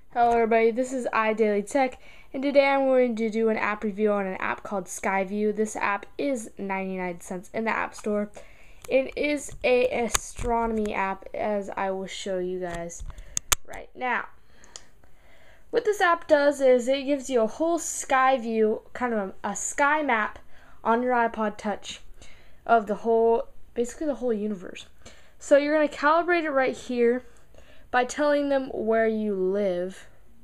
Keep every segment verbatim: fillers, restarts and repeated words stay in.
Hello everybody, this is iDailyTech, and today I'm going to do an app review on an app called Skyview. This app is ninety-nine cents in the App Store. It is a astronomy app, as I will show you guys right now. What this app does is it gives you a whole sky view, kind of a, a sky map on your iPod Touch of the whole, basically the whole universe. So you're going to calibrate it right here by telling them where you live,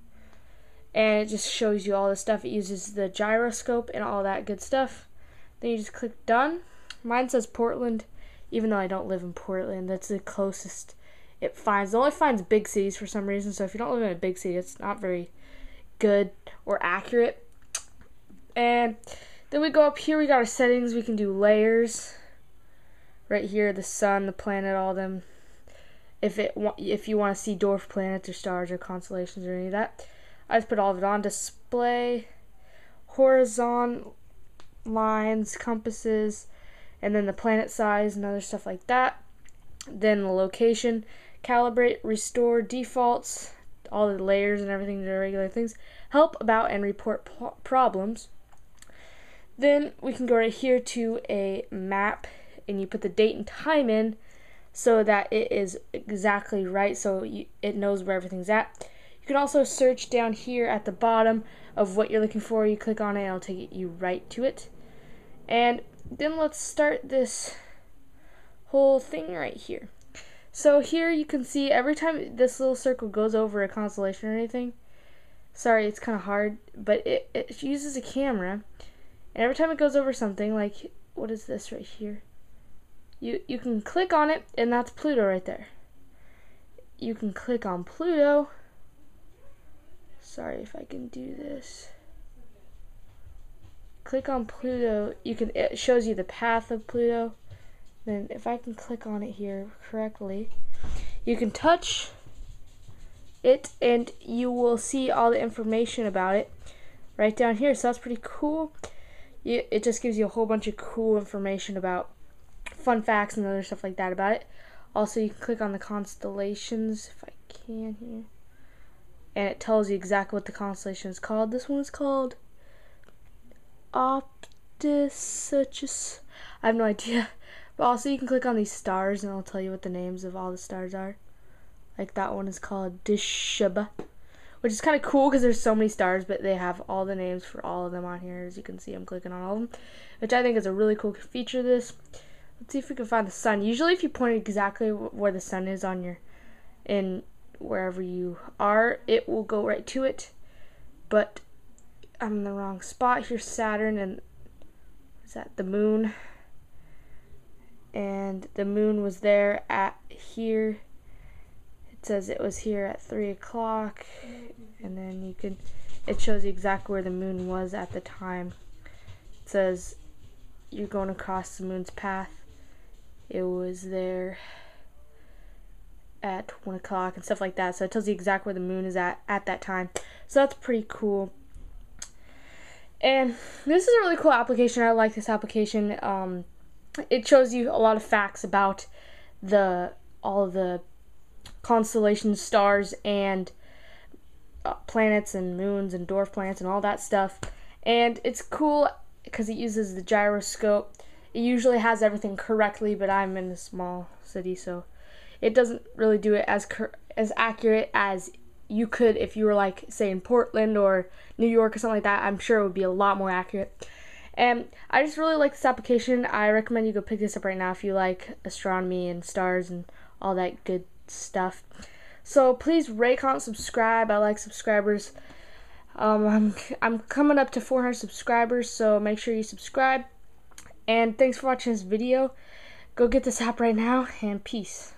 and it just shows you all the stuff. It uses the gyroscope and all that good stuff. Then you just click done. Mine says Portland, even though I don't live in Portland. That's the closest it finds. It only finds big cities for some reason, so if you don't live in a big city, it's not very good or accurate. And then we go up here, we got our settings. We can do layers right here, the sun, the planet, all them. If it if you want to see dwarf planets or stars or constellations or any of that, I just put all of it on. Display, horizontal lines, compasses, and then the planet size and other stuff like that. Then the location, calibrate, restore, defaults, all the layers and everything, the regular things, help, about, and report problems. Then we can go right here to a map, and you put the date and time in, so that it is exactly right, so you, it knows where everything's at. You can also search down here at the bottom of what you're looking for. You click on it and it'll take you right to it. And then let's start this whole thing right here. So here you can see every time this little circle goes over a constellation or anything, sorry, it's kind of hard, but it, it uses a camera, and every time it goes over something, like, what is this right here? You, you can click on it, and that's Pluto right there. You can click on Pluto. Sorry if I can do this. Click on Pluto. You can. It shows you the path of Pluto. Then if I can click on it here correctly, you can touch it, and you will see all the information about it right down here. So that's pretty cool. You, it just gives you a whole bunch of cool information about fun facts and other stuff like that about it. Also, you can click on the constellations, if I can here, and it tells you exactly what the constellation is called. This one is called Optisus. I have no idea. But also, you can click on these stars, and it'll tell you what the names of all the stars are. Like that one is called Dishaba, which is kind of cool because there's so many stars, but they have all the names for all of them on here. As you can see, I'm clicking on all of them, which I think is a really cool feature of this. Let's see if we can find the sun. Usually if you point exactly where the sun is on your, in wherever you are, it will go right to it. But I'm in the wrong spot. Here's Saturn, and is that the moon? And the moon was there at here. It says it was here at three o'clock. And then you can, it shows you exactly where the moon was at the time. It says you're going across the moon's path. It was there at one o'clock and stuff like that. So it tells you exactly where the moon is at at that time. So that's pretty cool. And this is a really cool application. I like this application. Um, it shows you a lot of facts about the all of the constellations, stars, and uh, planets and moons and dwarf planets and all that stuff. And it's cool because it uses the gyroscope. It usually has everything correctly, but I'm in a small city, so it doesn't really do it as as accurate as you could if you were, like, say, in Portland or New York or something like that. I'm sure it would be a lot more accurate. And I just really like this application. I recommend you go pick this up right now if you like astronomy and stars and all that good stuff. So please rate, comment, subscribe. I like subscribers. Um, I'm, I'm coming up to four hundred subscribers, so make sure you subscribe. And thanks for watching this video. Go get this app right now, and peace.